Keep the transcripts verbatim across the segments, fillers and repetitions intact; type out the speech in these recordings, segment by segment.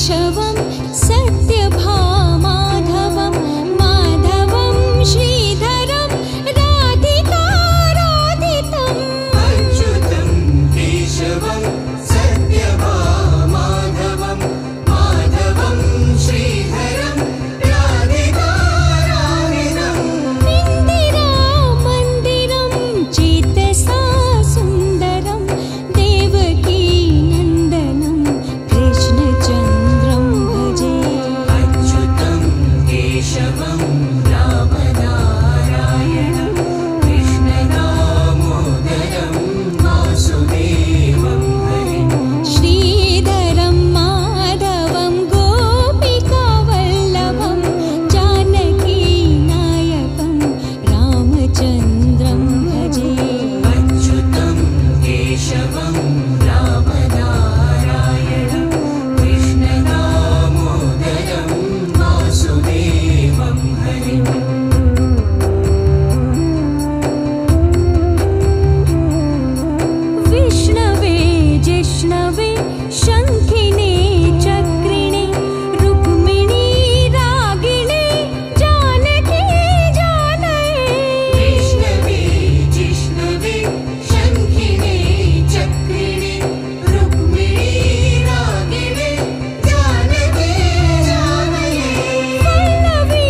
केशवं सत्यभामाधवं माधवं श्रीधरं राधिकाराधितम् अच्युतं केशवं सत्यभामाधवं माधवं श्रीधरं राधिकाराधितम् इन्दिरामन्दिरं चेतसा सुन्दरं देवकी नन्दनं कृष्णचन्द्रं भजे अच्युतं केशवं रामनारायणं कृष्णदामोदरं वासुदेवं हरिं श्रीधरं माधवं गोपिकावल्लभं जानकीनायकं रामचन्द्रं भजे अच्युतं केशवं रामनारायणं कृष्णदामोदरं वासुदेवं हरिम् विष्णवे जिष्णवे शङ्खिने चक्रिणे रुक्मिणी रागिणे जानकी जानये विष्णवे जिष्णवे शङ्खिने चक्रिणे रुक्मिणी रागिणे जानकी जानये वल्लवी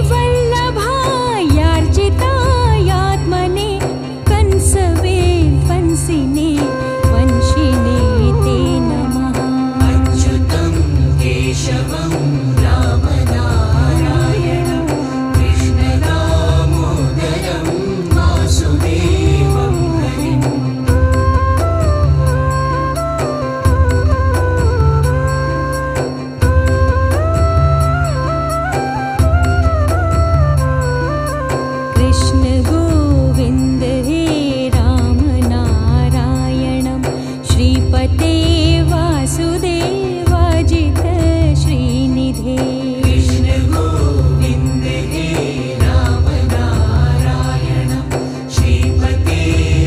वल्लभायार्चितायात्मने कंसवे कंसिने वंशिने ते नमः अच्युतं केशवं रामनारायणं कृष्णदामोदरं वासुदेवं हरिम् कृष्ण गोविन्द हे राम नारायणं श्रीपते वासुदेवाजित श्रीनिधे कृष्ण गोविन्द हे रामनारायणं श्रीपते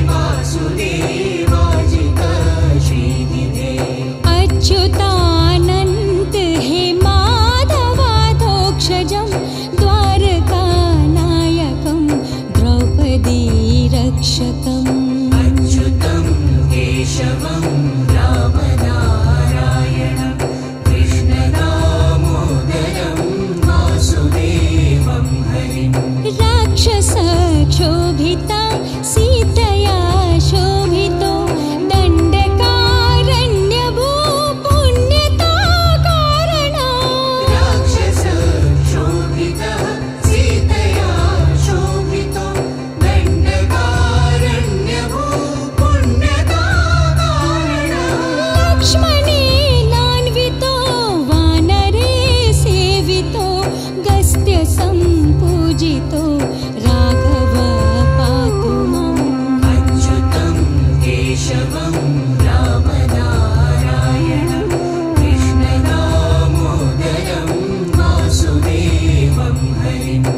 वासुदेवाजित श्रीनिधे अच्युतानन्त हे माधवाधोक्षजं द्वारकानायकं द्रौपदी रक्षकम् अच्युतं केशवं रामनारायणं कृष्णदामोदरं वासुदेवं हरिम् राक्षसक्षोभिता सीतया शोभितो दण्डकारण्यभू पुण्यता कारणा राक्षसक्षोभितः सीतया शोभितो दण्डकारण्यभू पुण्यता कारणः लक्ष्मणेनान्वितो वानरे सेवितो गस्त्यसम्पूजितो राघव पातु माम् अच्युतं केशवं रामनारायणं कृष्णदामोदरं वासुदेवं हरिम्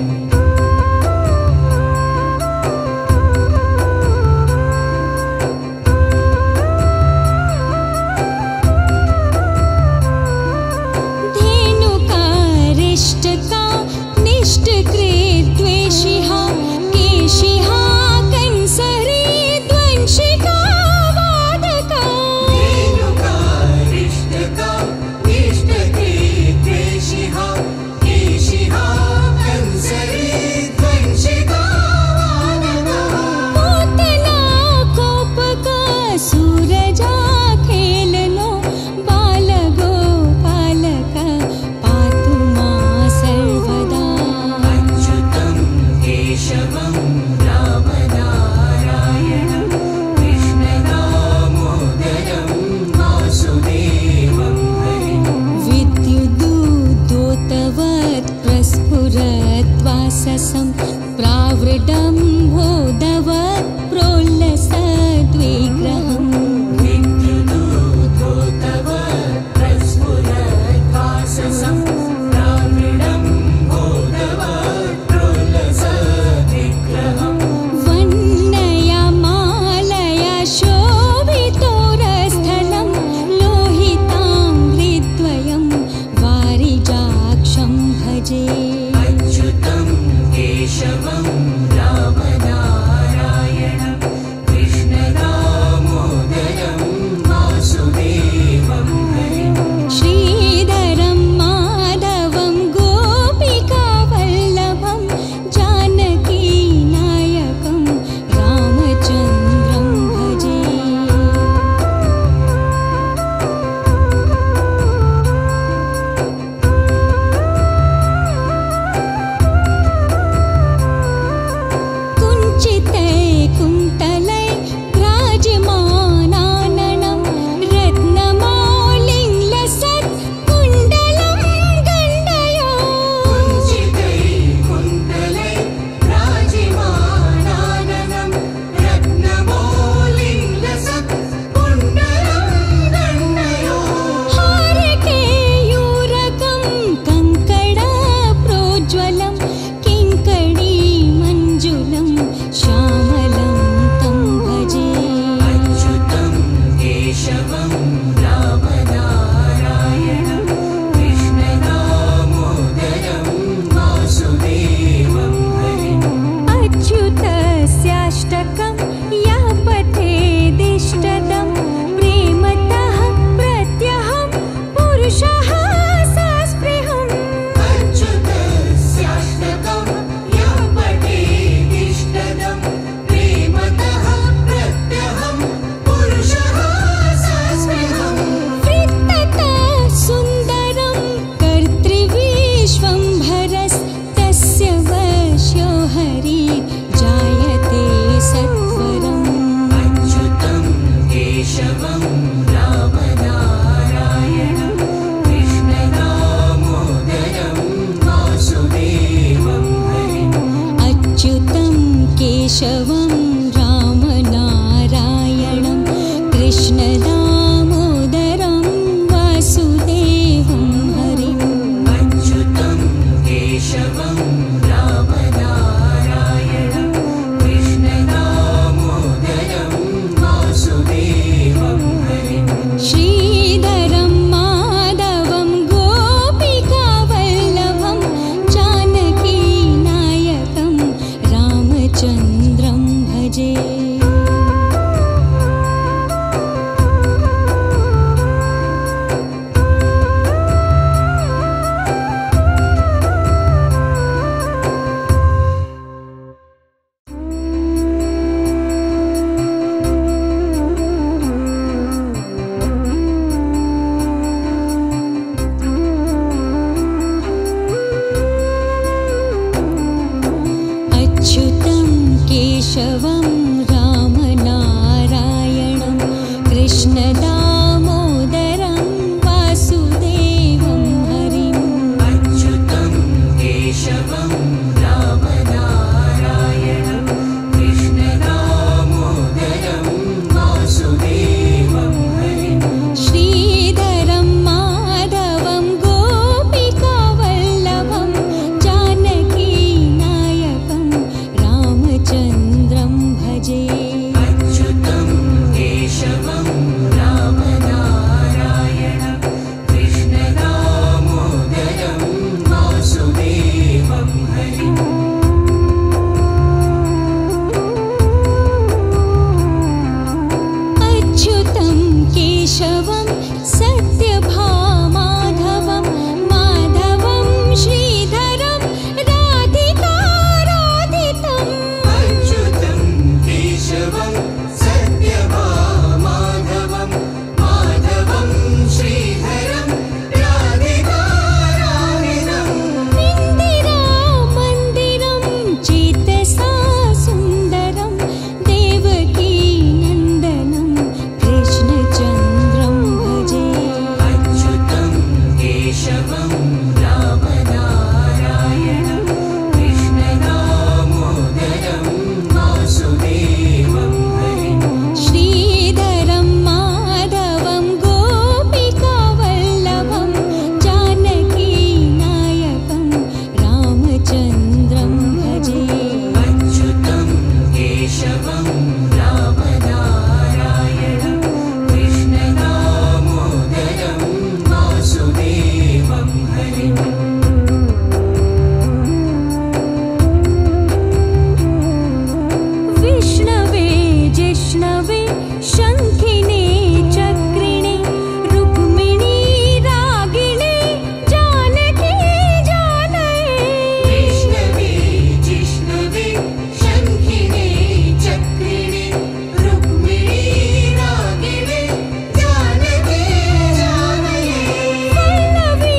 धेनुकारिष्टका निष्टकृद्वेषिहा केशिहा कंसरी द्वंशिका वादका धेनुकारिष्टका निष्टकृद्वेषिहा केशिहा कंसरी द्वंशिका वादका पूतना कोपका सूरजा खेलनो बालगोपालका पातु मां सर्वदा अच्युतं केशवं रामनारायणं कृष्णदामोदरं वासुदेवं हरिम् विद्युदूतवत् प्रस्फुरद्वाससं प्रावृडम्भोदवत् प्रोल्लसद्विग्रहम् विद्युदूतवत् प्रस्फुरद्वाससं प्रावृडम्भोदवत् प्रोल्लसद्विग्रहम् वन्नया मालया शोभितोरस्थलं लोहिताङ्घ्रिद्वयं केशवं सत्यभामाधवं माधवं श्रीधरं राधिकाराधितम् अच्युतं केशवं सत्यभामाधवं माधवं श्रीधरं राधिकाराधितम् इन्दिरामन्दिरं चेतसा सुन्दरं देवकीनन्दनं कृष्णचन्द्रं भजे अच्युतं केशवं रामनारायणं कृष्णदामोदरं वासुदेवं हरिं श्रीधरं माधवं गोपिकावल्लभं जानकीनायकं रामचन्द्रं भजे अच्युतं केशवं रामनारायणं कृष्णदामोदरं वासुदेवं हरिं विष्णवे जिष्णवे शङ्खिने चक्रिणे रुक्मिणी रागिणे जानकी जानये विष्णवे जिष्णवे शङ्खिने चक्रिणे रुक्मिणी रागिणे जानकी जानये वल्लवी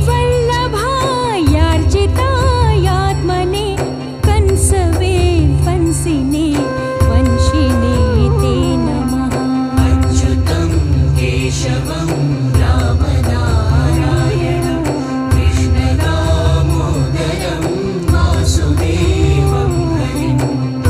वल्लभायार्जितायात्मने कंसवे कंसिने वंशिने ते नमः अच्युतं केशवं रामनारायणं कृष्णदामोदरं वासुदेवं हरिं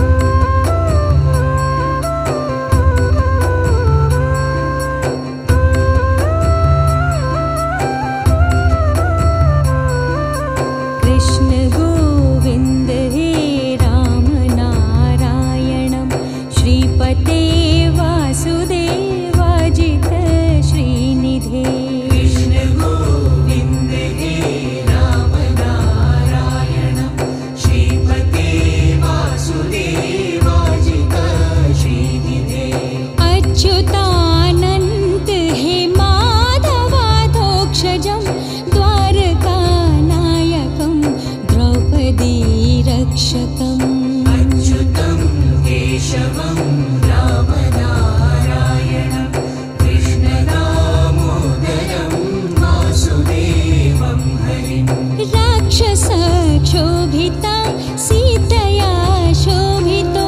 कृष्ण गोविन्द हे राम नारायणं श्रीपते वासुदेवाजित श्रीनिधे कृष्ण गोविन्द हे रामनारायणं श्रीपते वासुदेवाजित श्रीनिधे अच्युतानन्त हे माधवाधोक्षजं द्वारकानायकं द्रौपदी रक्षकम् अच्युतं केशवं रामनारायणं कृष्णदामोदरं वासुदेवं हरिं राक्षसक्षोभिता सीतया शोभितो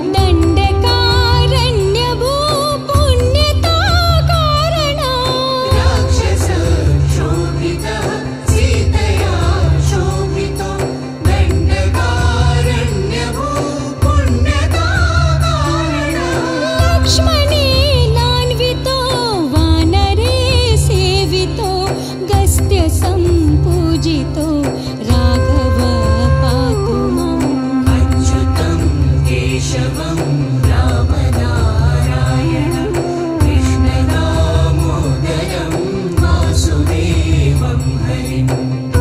दण्डकारण्यभू पुण्यता कारणा राक्षसक्षोभितः सीतया शोभितो दण्डकारण्यभू पुण्यता कारणः लक्ष्मणेनान्वितो वानरे सेवितो गस्त्यसम्पूजितो राघव पातु माम् अच्युतं केशवं रामनारायणं कृष्णदामोदरं वासुदेवं हरिं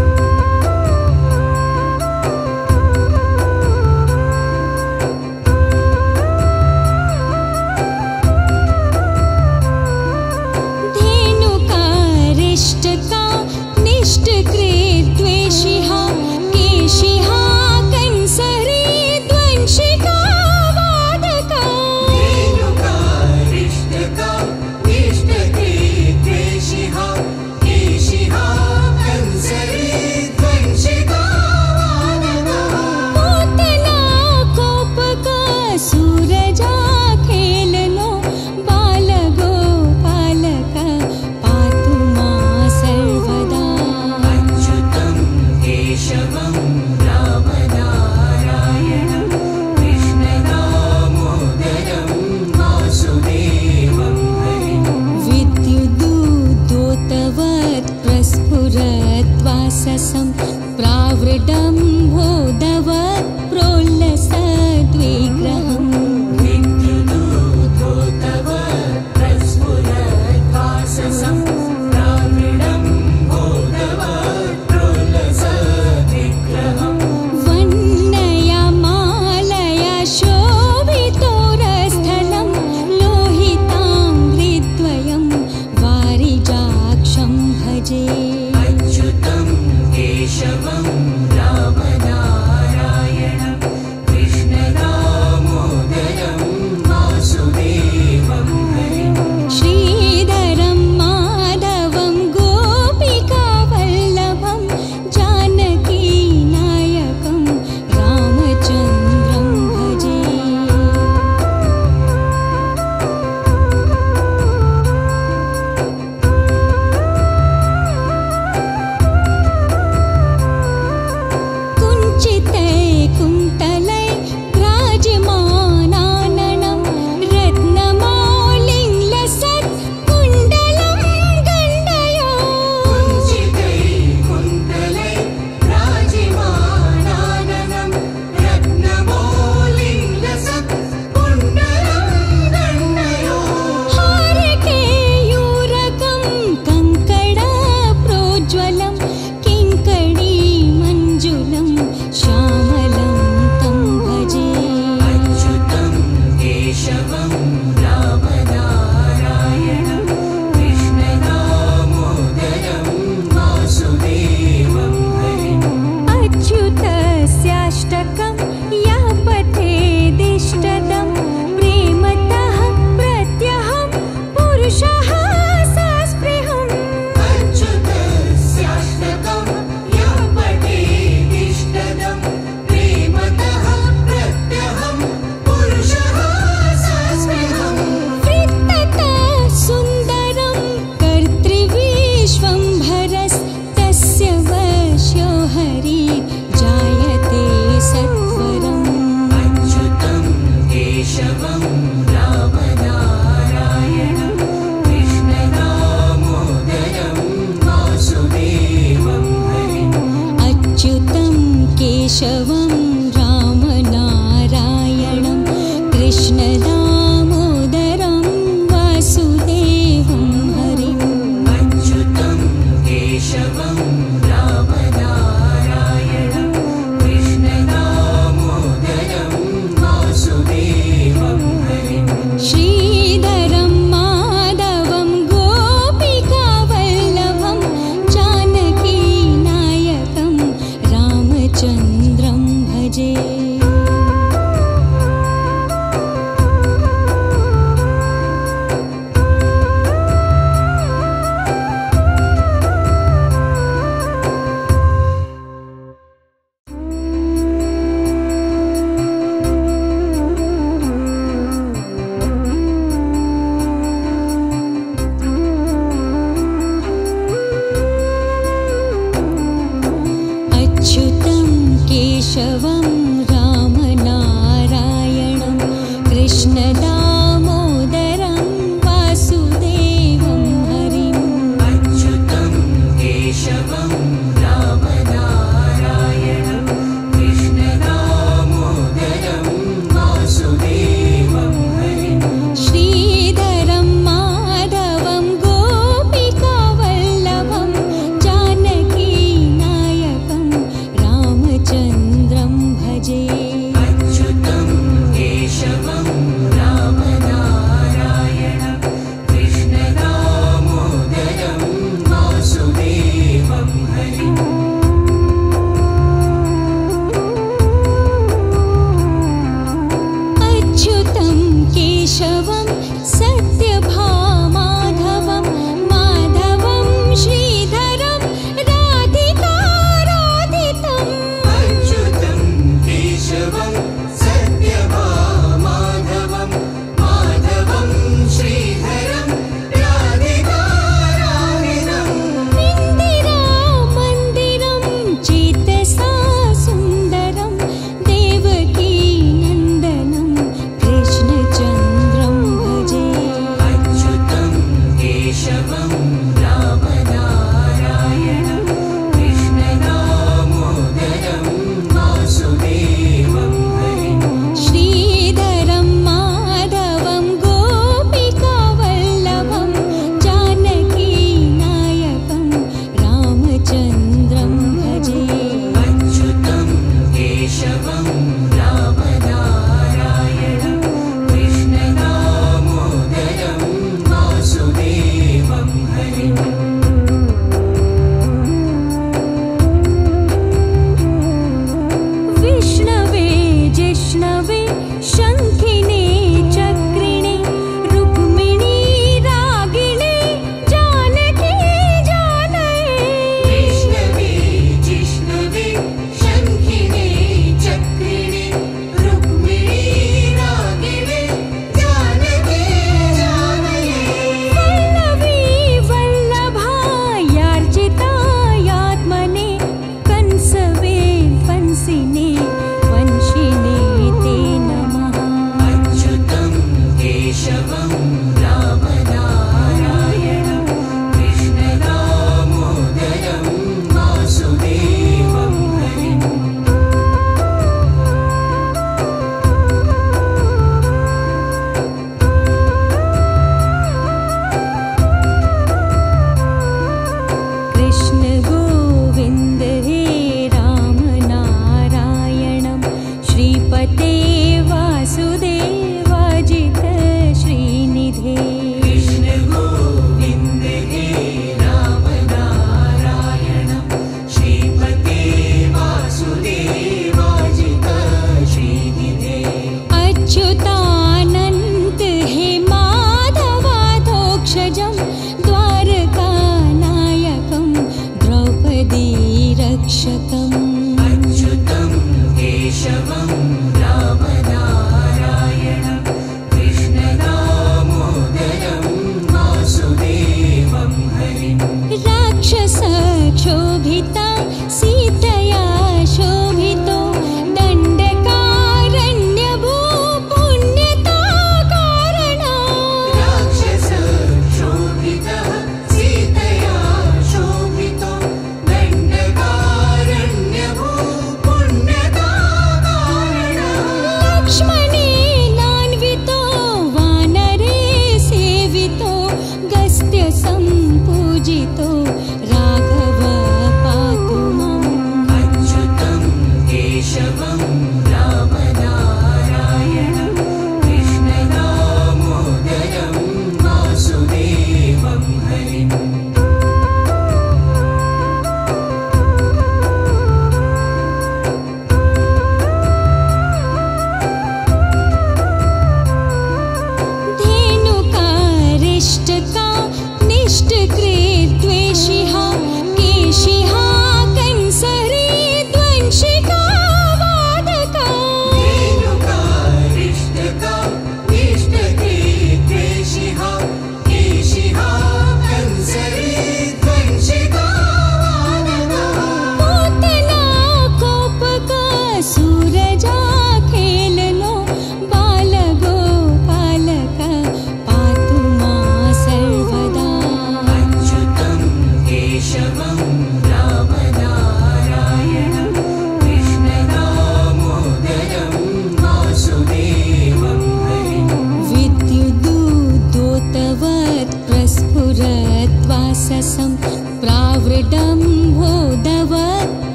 धेनुकारिष्टका निष्टकृद्वेषिहा केशिहा कंसहृद्वंशिका वादका धेनुकारिष्टका निष्टकृद्वेषिहा केशिहा कंसहृद्वंशिका वादका पूतना कोपका सूरजा खेलनो बालगोपालका पातु मां सर्वदा अच्युतं केशवं रामनारायणं कृष्णदामोदरं वासुदेवं हरिं विद्युदूतवत् प्रस्फुरद्वाससं प्रावृडम्भोदवत् प्रोल्लसद्विग्रहम् विद्युदूतवत् प्रस्फुरद्वाससं प्राविडं बोधवत् प्रोल्लसद्विग्रहम् वन्नया मालया शोभितोरस्थलं लोहिताङ्घ्रिद्वयं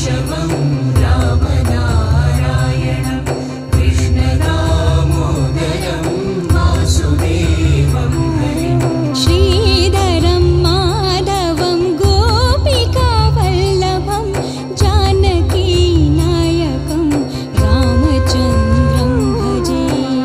केशवं रामनारायणं कृष्णदामोदरं वासुदेवं हरिं श्रीधरं माधवं गोपिकावल्लभं जानकीनायकं रामचन्द्रं भजे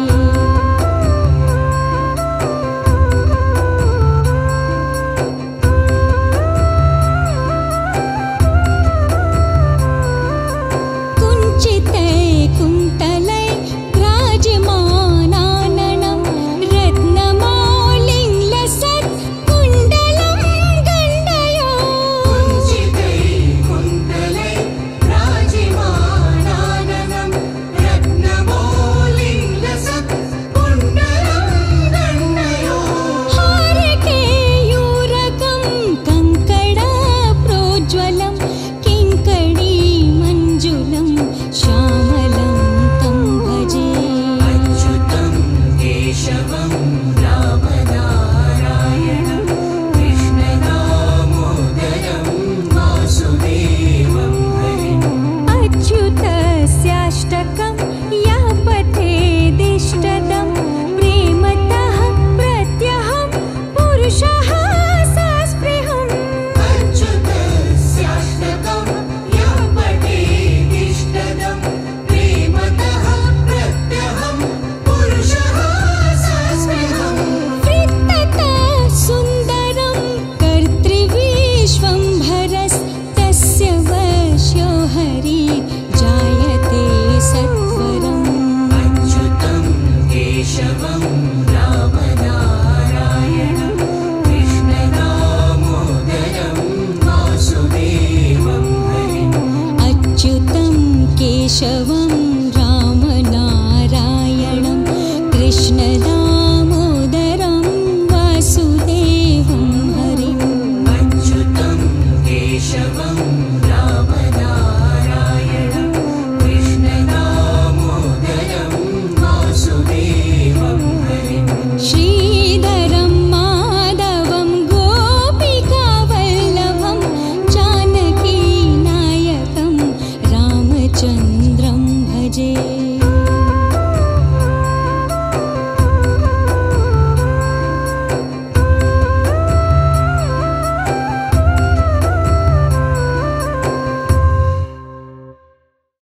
कुञ्चिते कुन्तलै राजमानाननं रत्नमौलिङ्लसत् कुण्डलं गण्डयो कुञ्चितै कुन्तलै राजिमानाननं रत्नमौलिङ्लसत् कुण्डलं गण्डयो हारकेयूरकं कङ्कणप्रोज्ज्वलं किङ्कणीमञ्जुलं श्यामलं तं भजे अच्युतं केशवं रामनारायणं कृष्णदामोदरं वासुदेवं हरिम् अच्युतस्याष्टकं यः पठेदिष्टदं प्रेमतः प्रत्यहं पुरुषः सस्पृहम् अच्युतस्याष्टकं यः पठेदिष्टदं प्रेमतः प्रत्यहं पुरुषः सस्पृहम् वृत्ततः सुन्दरं कर्तृविश्वम्भरस्तस्य वश्यो हरि जायते सत्वरम् अच्युतं केशवं रामनारायणं कृष्णदामोदरं वासुदेवं हरिम् अच्युतं केशवं